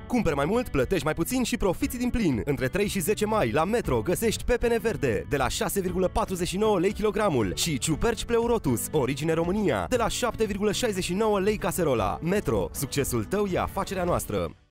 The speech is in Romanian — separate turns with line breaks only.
Cumperi mai mult, plătești mai puțin și profiți din plin. Între 3 și 10 mai, la Metro, găsești pepene verde de la 6,49 lei kilogramul și ciuperci Pleurotus, origine România, de la 7,69 lei caserola. Metro, succesul tău e afacerea noastră.